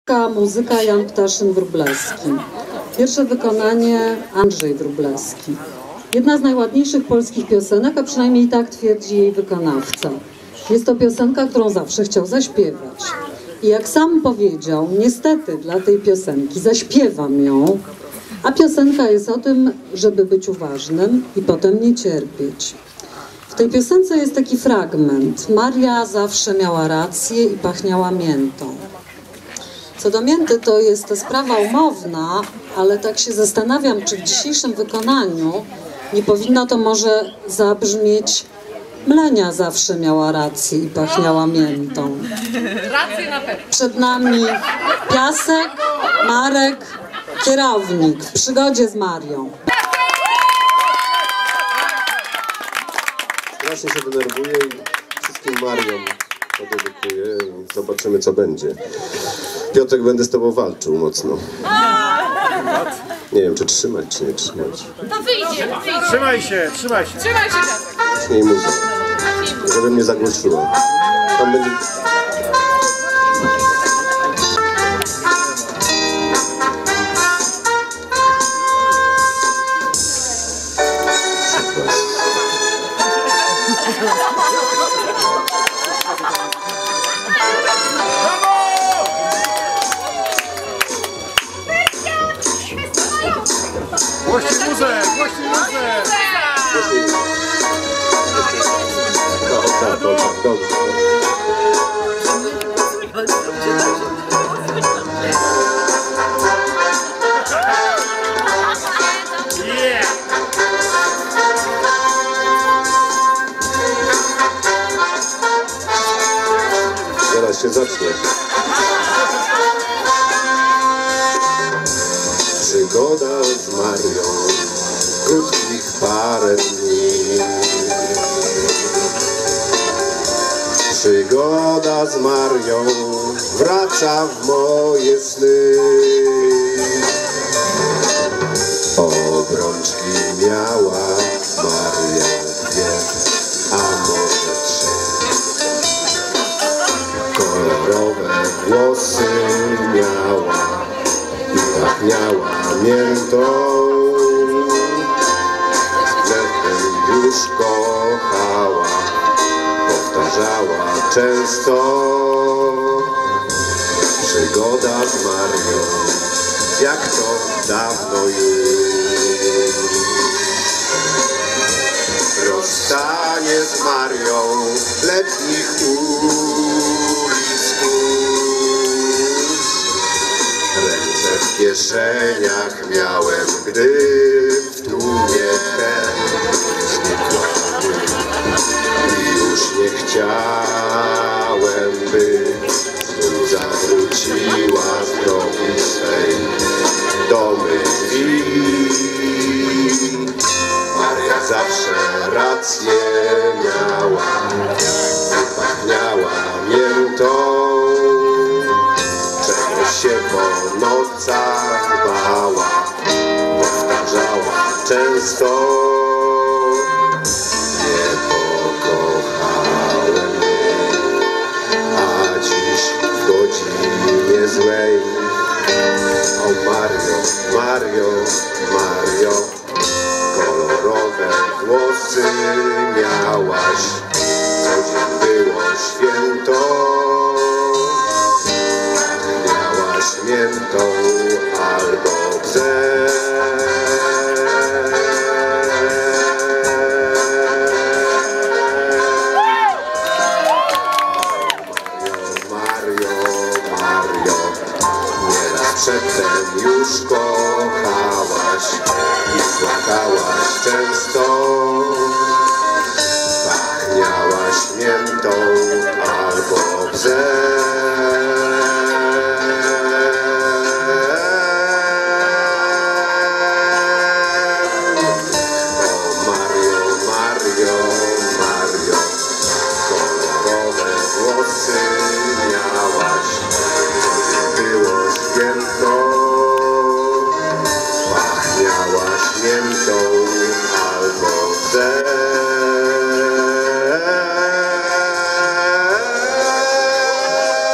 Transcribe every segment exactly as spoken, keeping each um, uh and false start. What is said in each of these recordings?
Muzyka Jan Ptaszyn-Wróblewski. Pierwsze wykonanie Andrzej Wróblewski. Jedna z najładniejszych polskich piosenek, a przynajmniej tak twierdzi jej wykonawca. Jest to piosenka, którą zawsze chciał zaśpiewać. I jak sam powiedział, niestety dla tej piosenki zaśpiewam ją, a piosenka jest o tym, żeby być uważnym i potem nie cierpieć. W tej piosence jest taki fragment. Maria zawsze miała rację i pachniała miętą. Co do mięty, to jest to sprawa umowna, ale tak się zastanawiam, czy w dzisiejszym wykonaniu nie powinno to może zabrzmieć: Mlenia zawsze miała rację i pachniała miętą. Rację na pewno. Przed nami Piasek, Marek, kierownik w przygodzie z Marią. Strasznie się denerwuję i wszystkim Mariom to dedykuję. Zobaczymy, co będzie. Piotrek, będę z tobą walczył mocno. Nie wiem, czy trzymać, czy nie trzymać. To wyjdzie, wyjdzie. Trzymaj się, trzymaj się. Trzymaj się, Piasek. Nie muzyka. Żeby mnie zagłuszyło. Tam będzie... Głośniej muzę, głośniej muzę. No, tak, no, tak, dobrze. Yeah. Zaraz się zacznie. Przygoda z Marią, krótkich parę dni. Przygoda z Marią wraca w moje sny. Obrączki miała Maria dwie, a może trzy. Kolorowe włosy miała i pachniała miętą. Wlepem już kochała, powtarzała często. Przygoda z Marią, jak to dawno już. Rozstanie z Marią letnich ulic. Ręce w kieszeniach miałem, gdy w tłumie znikła i już nie chciałem, by znów zawróciła z drogi swej do mych drzwi. Maria zawsze rację miała i pachniała miętą. Czegoś się po nocach bała, powtarzała często. Nie pokochałem jej, a dziś w godzinie złej. O Mario, Mario, Mario, kolorowe włosy miałaś, co dzień było święto. Miętą albo bzem. Mario, Mario, nieraz przedtem już kochałaś i płakałaś często. Pachniałaś miętą albo bzem. Pachniałaś miętą albo bzem.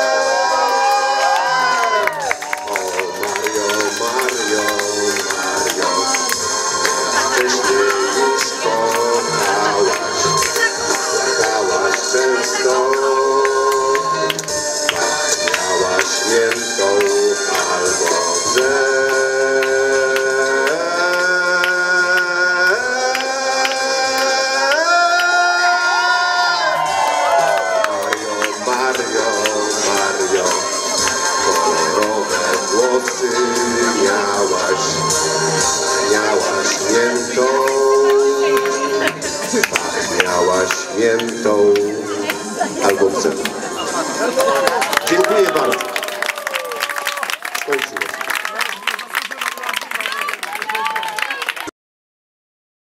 pamiętą.